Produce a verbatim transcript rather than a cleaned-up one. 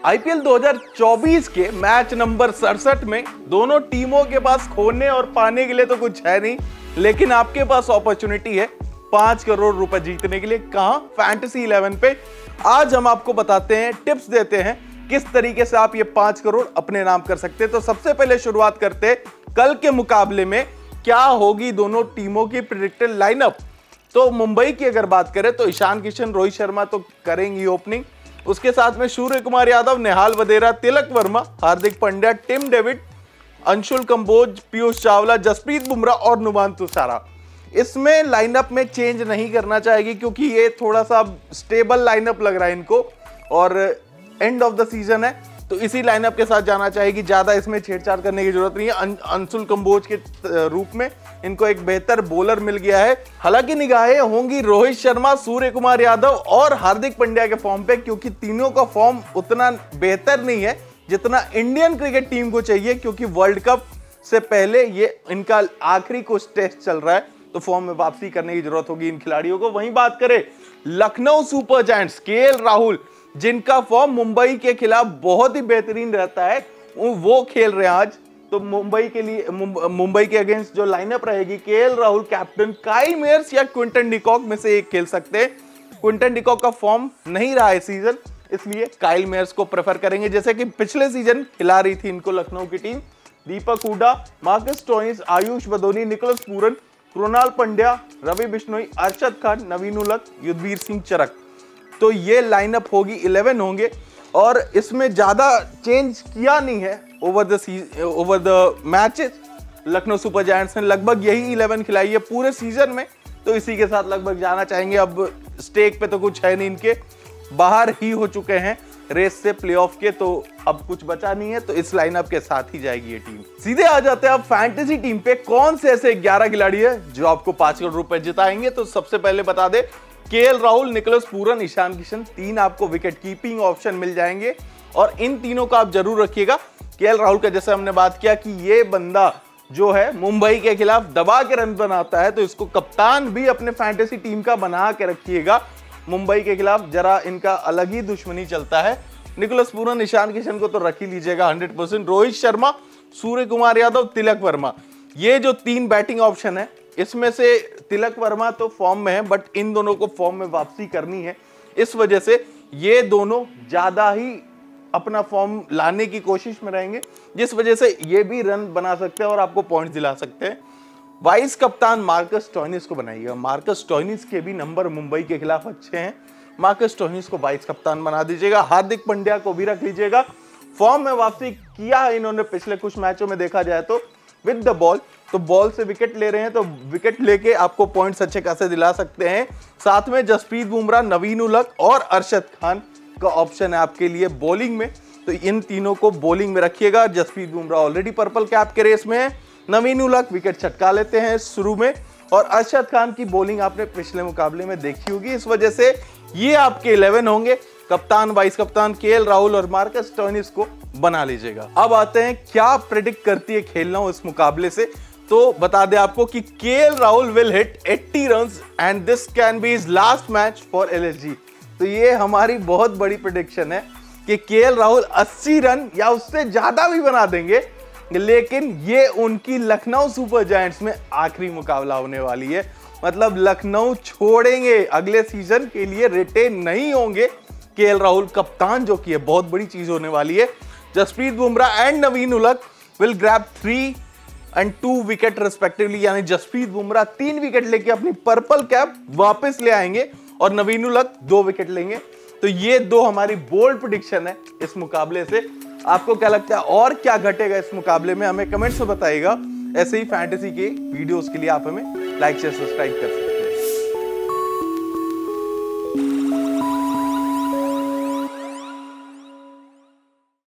IPL दो हज़ार चौबीस के मैच नंबर सड़सठ में दोनों टीमों के पास खोने और पाने के लिए तो कुछ है नहीं, लेकिन आपके पास अपॉर्चुनिटी है पांच करोड़ रुपए जीतने के लिए। कहां? फैंटेसी इलेवन पे। आज हम आपको बताते हैं, टिप्स देते हैं किस तरीके से आप ये पांच करोड़ अपने नाम कर सकते हैं। तो सबसे पहले शुरुआत करते हैं कल के मुकाबले में क्या होगी दोनों टीमों की प्रेडिक्टेड लाइनअप। तो मुंबई की अगर बात करें तो ईशान किशन, रोहित शर्मा तो करेंगी ओपनिंग। उसके साथ में सूर्य कुमार यादव, नेहाल वधेरा, तिलक वर्मा, हार्दिक पांड्या, टिम डेविड, अंशुल कंबोज, पीयूष चावला, जसप्रीत बुमराह और नुमान तुषारा। इसमें लाइनअप में चेंज नहीं करना चाहेगी क्योंकि ये थोड़ा सा स्टेबल लाइनअप लग रहा है इनको और एंड ऑफ द सीजन है, तो इसी लाइनअप के साथ जाना चाहेगी। ज्यादा इसमें छेड़छाड़ करने की जरूरत नहीं है। अं, अंशुल कंबोज के रूप में इनको एक बेहतर बॉलर मिल गया है। हालांकि निगाहें होंगी रोहित शर्मा, सूर्य कुमार यादव और हार्दिक पांड्या के फॉर्म पे, क्योंकि तीनों का फॉर्म उतना बेहतर नहीं है जितना इंडियन क्रिकेट टीम को चाहिए, क्योंकि वर्ल्ड कप से पहले ये इनका आखिरी कुछ टेस्ट चल रहा है, तो फॉर्म में वापसी करने की जरूरत होगी इन खिलाड़ियों को। वहीं बात करें Lucknow super giants, KL Rahul, जिनका फॉर्म मुंबई के खिलाफ बहुत ही बेहतरीन रहता है, वो खेल रहे हैं आज। तो मुंबई के लिए मुंबई के अगेंस्ट जो लाइनअप रहेगी, KL Rahul captain, Kyle Mayers या क्विंटन डिकॉक में से एक खेल सकते हैं। क्विंटन डिकॉक का फॉर्म नहीं रहा है सीजन, इसलिए काइल मेयर्स को प्रेफर करेंगे, जैसे कि पिछले सीजन खिला रही थी इनको लखनऊ की team. Deepak Hooda, Marcus Stoinis, Ayush Badoni, Nicholas Pooran, Krunal Pandya, Ravi Bishnoi, Arshad Khan, Naveen ul Haq, Yudhvir Singh चरक। तो ये लाइनअप होगी, इलेवन होंगे और इसमें ज्यादा चेंज किया नहीं है over the over the matches. Lucknow super giants ने लगभग यही इलेवन खिलाई है पूरे सीजन में, तो इसी के साथ लगभग जाना चाहेंगे। अब स्टेक पे तो कुछ है नहीं, इनके बाहर ही हो चुके हैं रेस से, प्लेऑफ के, तो अब कुछ बचा नहीं है, तो इस लाइनअप के साथ ही जाएगी ये टीम। सीधे आ जाते हैं अब फैंटेसी टीम पे, कौन से ऐसे ग्यारह खिलाड़ी है जो आपको पांच करोड़ रुपए जिताएंगे। तो सबसे पहले बता दे, KL Rahul, Nicholas Pooran, Ishan Kishan, तीन आपको विकेट कीपिंग ऑप्शन मिल जाएंगे और इन तीनों का आप जरूर रखिएगा। केएल राहुल का जैसे हमने बात किया कि ये बंदा जो है मुंबई के खिलाफ दबा के रन बनाता है, तो इसको कप्तान भी अपने फैंटेसी टीम का बना के रखिएगा। मुंबई के खिलाफ जरा इनका अलग ही दुश्मनी चलता है। निकोलस पूरन, ईशान किशन को तो रख ही लीजिएगा हंड्रेड परसेंट। रोहित शर्मा, सूर्य कुमार यादव, तिलक वर्मा, ये जो तीन बैटिंग ऑप्शन है, इसमें से तिलक वर्मा तो फॉर्म में है, बट इन दोनों को फॉर्म में वापसी करनी है, इस वजह से ये दोनों ज्यादा ही अपना फॉर्म लाने की कोशिश में रहेंगे, जिस वजह से ये भी रन बना सकते हैं और आपको पॉइंट्स दिला सकते हैं। वाइस कप्तान मार्कस स्टोइनिस को बनाइएगा। मार्कस स्टोइनिस के भी नंबर मुंबई के खिलाफ अच्छे हैं, मार्कस स्टोइनिस को वाइस कप्तान बना दीजिएगा। हार्दिक पांड्या को भी रख लीजिएगा, फॉर्म में वापसी किया इन्होंने पिछले कुछ मैचों में, देखा जाए तो विद द बॉल, तो बॉल से विकेट ले रहे हैं, तो विकेट लेके आपको पॉइंट्स अच्छे खासे दिला सकते हैं। साथ में जसप्रीत बुमराह, नवीन उलक और अरशद खान का ऑप्शन है आपके लिए बॉलिंग में, तो इन तीनों को बॉलिंग में रखिएगा। Jasprit Bumrah already purple cap के रेस में है, नवीन उलक विकेट छटका लेते हैं शुरू में, और अरशद खान की बॉलिंग आपने पिछले मुकाबले में देखी होगी, इस वजह से ये आपके इलेवन होंगे। कप्तान, वाइस कप्तान केएल राहुल और मार्कस स्टोइनिस को बना लीजिएगा। अब आते हैं क्या प्रेडिक्ट करती है खेलना हो इस मुकाबले से। तो बता दें आपको कि केएल राहुल विल हिट अस्सी runs and this can be his last match for LSG. तो ये हमारी बहुत बड़ी प्रेडिक्शन है कि केएल राहुल अस्सी रन या उससे ज्यादा भी बना देंगे, लेकिन ये उनकी लखनऊ सुपर जायंट्स में आखिरी मुकाबला होने वाली है। मतलब लखनऊ छोड़ेंगे, अगले सीजन के लिए रिटेन नहीं होंगे केएल राहुल कप्तान, जो कि है बहुत बड़ी चीज होने वाली है। Jasprit Bumrah and Naveen ul Haq will grab three and two wicket respectively, यानी जसप्रीत बुमराह तीन विकेट लेके अपनी पर्पल कैप वापस ले आएंगे और नवीन उलक दो विकेट लेंगे। तो ये दो हमारी बोल्ड प्रेडिक्शन है इस मुकाबले से। आपको क्या लगता है और क्या घटेगा इस मुकाबले में, हमें कमेंट्स में बताइएगा। ऐसे ही फैंटेसी के वीडियोस के लिए आप हमें लाइक शेयर सब्सक्राइब कर सकते हैं।